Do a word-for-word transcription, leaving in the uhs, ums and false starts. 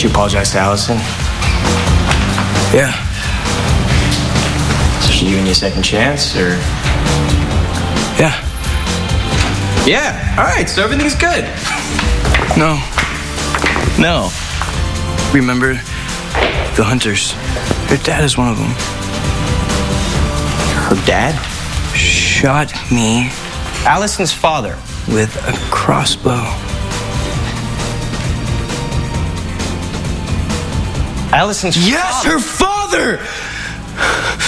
you apologize to Allison? Yeah. So she giving you a second chance, or? Yeah. Yeah, all right, so everything's good. No. No. Remember the hunters? Your dad is one of them. Her dad? Shot me Allison's father. with a crossbow. Allison's Yes, father. her father!